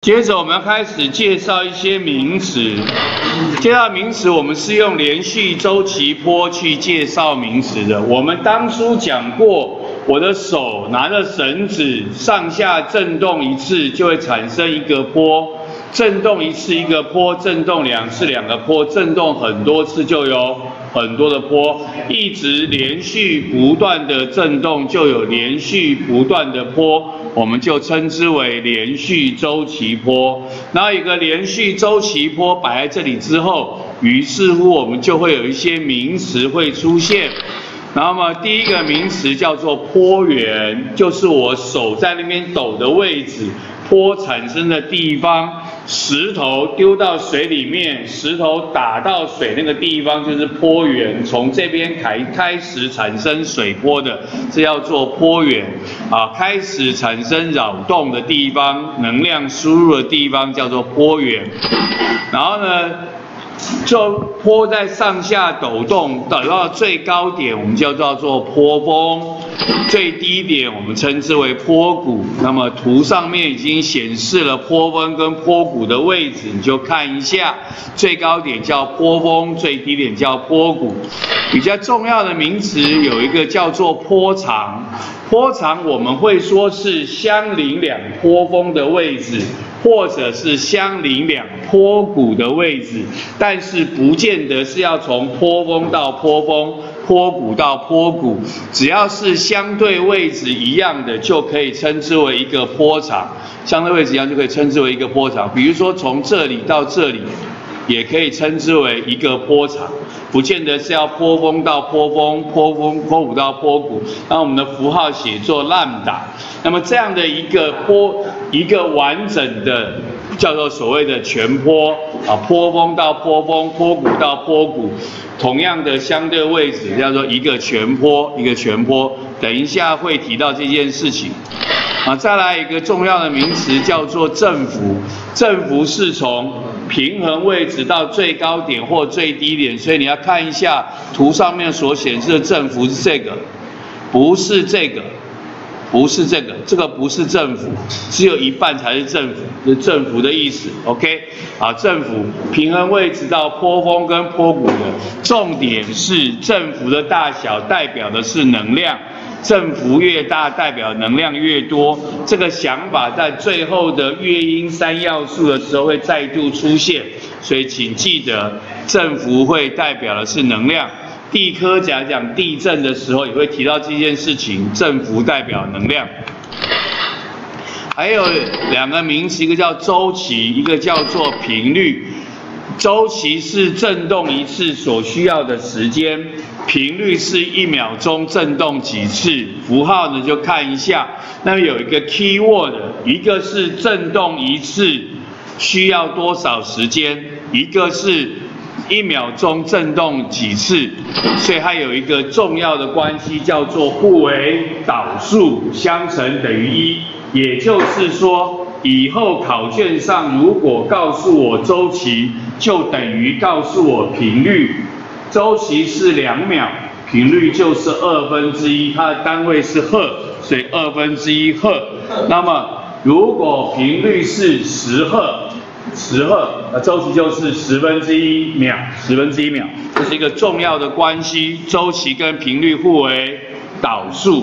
接着我们要开始介绍一些名词。介绍名词，我们是用连续周期波去介绍名词的。我们当初讲过，我的手拿着绳子上下震动一次，就会产生一个波。震动一次一个波，震动2次2个波，震动很多次就有很多的波，一直连续不断的震动就有连续不断的波，我们就称之为连续周期波。然后一个连续周期波摆在这里之后，于是乎我们就会有一些名词会出现。然后嘛，第一个名词叫做波源，就是我手在那边抖的位置，波产生的地方。石头丢到水里面，石头打到水那个地方就是波源，从这边开始产生水波的，这叫做波源啊。开始产生扰动的地方，能量输入的地方叫做波源。然后呢，就波在上下抖动，抖到最高点，我们就叫做波峰。最低点我们称之为波谷。那么图上面已经显示了波峰跟波谷的位置，你就看一下，最高点叫波峰，最低点叫波谷。比较重要的名词有一个叫做波长。波长我们会说是相邻2波峰的位置，或者是相邻2波谷的位置，但是不见得是要从波峰到波峰，波谷到波谷，只要是相对位置一样的，就可以称之为一个波长。相对位置一样就可以称之为一个波长。比如说从这里到这里，也可以称之为一个波长，不见得是要波峰到波峰，波谷到波谷。那我们的符号写作lambda。那么这样的一个完整的叫做所谓的全波啊，波峰到波峰，波谷到波谷，同样的相对位置叫做一个全波，一个全波。等一下会提到这件事情。啊，再来一个重要的名词叫做振幅。振幅是从平衡位置到最高点或最低点，所以你要看一下图上面所显示的振幅是这个，不是这个。不是这个，这个不是振幅，只有一半才是振幅，是振幅的意思。OK， 好，振幅平衡位置到波峰跟波谷的，重点是振幅的大小代表的是能量，振幅越大代表能量越多。这个想法在最后的乐音3要素的时候会再度出现，所以请记得振幅会代表的是能量。地科讲地震的时候也会提到这件事情，振幅代表能量。还有2个名词，一个叫周期，一个叫做频率。周期是震动一次所需要的时间，频率是1秒钟震动几次。符号呢就看一下，那么有一个 key word， 一个是震动一次需要多少时间，一个是1秒钟震动几次，所以它有一个重要的关系叫做互为导数相乘等于1。也就是说，以后考卷上如果告诉我周期，就等于告诉我频率。周期是2秒，频率就是1/2，它的单位是赫，所以1/2赫。那么如果频率是10赫，周期就是1/10秒，1/10秒，这是一个重要的关系。周期跟频率互为导数，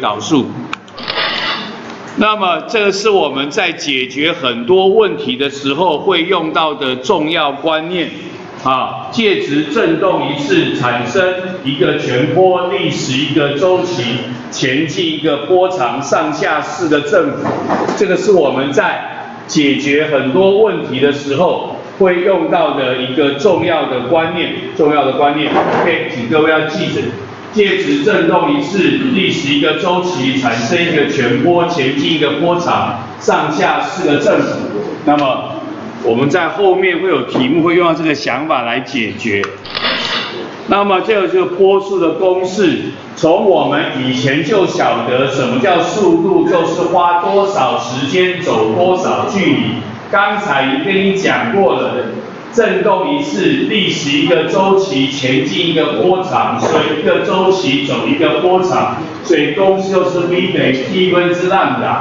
那么这个是我们在解决很多问题的时候会用到的重要观念啊。介质振动一次产生一个全波，历时一个周期，前进一个波长，上下4个振幅。这个是我们在解决很多问题的时候会用到的一个重要的观念。OK， 请各位要记着，介质振动一次，历时一个周期，产生一个全波，前进一个波长，上下4个振幅。那么我们在后面会有题目会用到这个想法来解决。那么这个就是波速的公式，从我们以前就晓得什么叫速度，就是花多少时间走多少距离。刚才已经跟你讲过了，振动一次，历时一个周期，前进一个波长，所以一个周期走一个波长，所以公式就是 v 等于 T 分之lambda。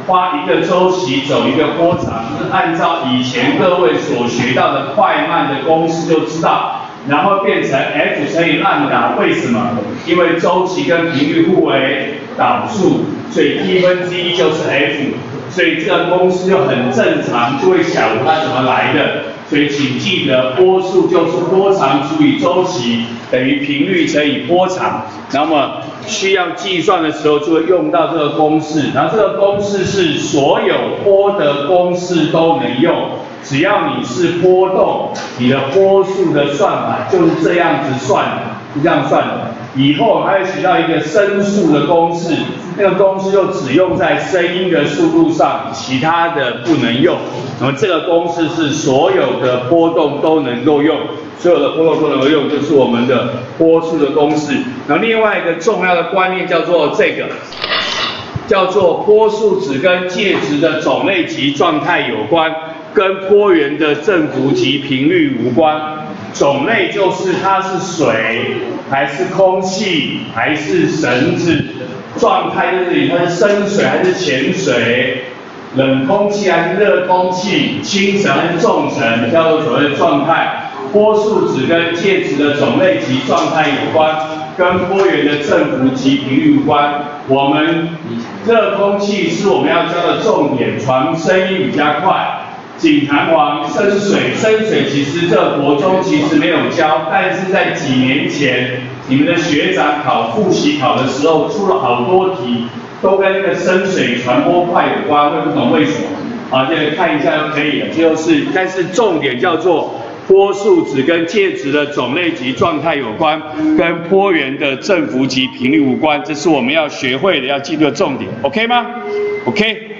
花一个周期走一个波长，是按照以前各位所学到的快慢的公式就知道，然后变成 F 乘以浪达，为什么？因为周期跟频率互为导数，所以 T/1 就是 F， 所以这个公式就很正常，就会晓得它怎么来的。所以请记得，波速就是波长除以周期等于频率乘以波长。那么需要计算的时候就会用到这个公式，然后这个公式是所有波的公式都能用，只要你是波动，你的波速的算法就是这样子算的，是这样算的。以后还会学到一个声速的公式，那个公式就只用在声音的速度上，其他的不能用。那么这个公式是所有的波动都能够用，所有的波动都能够用，就是我们的波速的公式。然后另外一个重要的观念叫做这个，叫做波速只跟介质的种类及状态有关，跟波源的振幅及频率无关。种类就是它是水还是空气还是绳子，状态就是它是深水还是浅水，冷空气还是热空气，轻层还是重层，叫做所谓的状态。波速只跟介质的种类及状态有关，跟波源的振幅及频率无关。我们热空气是我们要教的重点，传声音比较快。锦弹簧、深水其实这国中其实没有教，但是在几年前你们的学长考复习考的时候出了好多题，都跟那个深水传播快有关，会不懂为什么？啊，这个看一下就可以了。但是重点叫做波速只跟介质的种类及状态有关，跟波源的振幅及频率无关，这是我们要学会的、要记住的重点 ，OK 吗 ？OK。